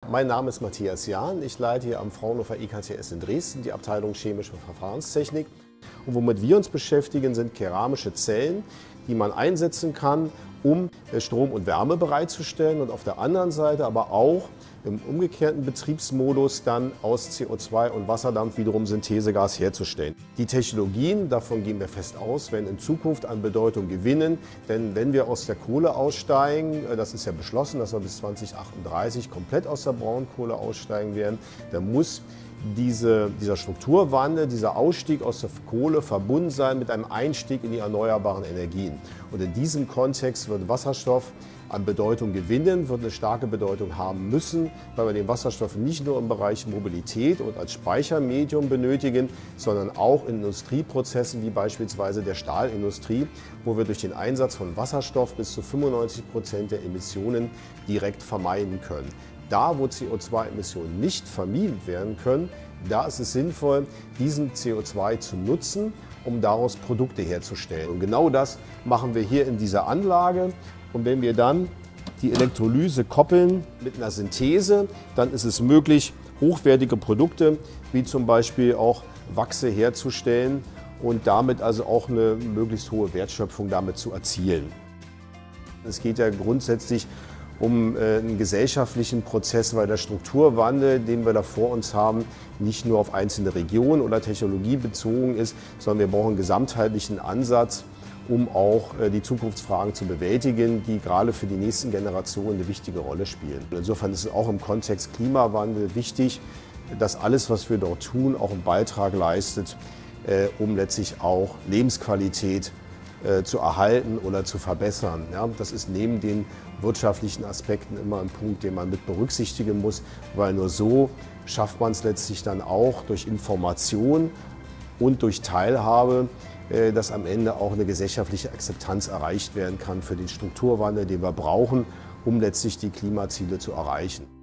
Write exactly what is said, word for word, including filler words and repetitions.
Mein Name ist Matthias Jahn. Ich leite hier am Fraunhofer I K T S in Dresden die Abteilung Chemische Verfahrenstechnik. Und womit wir uns beschäftigen, sind keramische Zellen, die man einsetzen kann, um Strom und Wärme bereitzustellen und auf der anderen Seite aber auch im umgekehrten Betriebsmodus dann aus C O zwei und Wasserdampf wiederum Synthesegas herzustellen. Die Technologien, davon gehen wir fest aus, werden in Zukunft an Bedeutung gewinnen, denn wenn wir aus der Kohle aussteigen, das ist ja beschlossen, dass wir bis zweitausendachtunddreißig komplett aus der Braunkohle aussteigen werden, dann muss Diese, dieser Strukturwandel, dieser Ausstieg aus der Kohle verbunden sein mit einem Einstieg in die erneuerbaren Energien. Und in diesem Kontext wird Wasserstoff an Bedeutung gewinnen, wird eine starke Bedeutung haben müssen, weil wir den Wasserstoff nicht nur im Bereich Mobilität und als Speichermedium benötigen, sondern auch in Industrieprozessen wie beispielsweise der Stahlindustrie, wo wir durch den Einsatz von Wasserstoff bis zu fünfundneunzig Prozent der Emissionen direkt vermeiden können. Da, wo C O zwei Emissionen nicht vermieden werden können, da ist es sinnvoll, diesen C O zwei zu nutzen, um daraus Produkte herzustellen. Und genau das machen wir hier in dieser Anlage. Und wenn wir dann die Elektrolyse koppeln mit einer Synthese, dann ist es möglich, hochwertige Produkte wie zum Beispiel auch Wachse herzustellen und damit also auch eine möglichst hohe Wertschöpfung damit zu erzielen. Es geht ja grundsätzlich um einen gesellschaftlichen Prozess, weil der Strukturwandel, den wir da vor uns haben, nicht nur auf einzelne Regionen oder Technologie bezogen ist, sondern wir brauchen einen gesamtheitlichen Ansatz, um auch die Zukunftsfragen zu bewältigen, die gerade für die nächsten Generationen eine wichtige Rolle spielen. Insofern ist es auch im Kontext Klimawandel wichtig, dass alles, was wir dort tun, auch einen Beitrag leistet, um letztlich auch Lebensqualität zu erhalten oder zu verbessern. Ja, das ist neben den wirtschaftlichen Aspekten immer ein Punkt, den man mit berücksichtigen muss, weil nur so schafft man es letztlich dann auch durch Information und durch Teilhabe, dass am Ende auch eine gesellschaftliche Akzeptanz erreicht werden kann für den Strukturwandel, den wir brauchen, um letztlich die Klimaziele zu erreichen.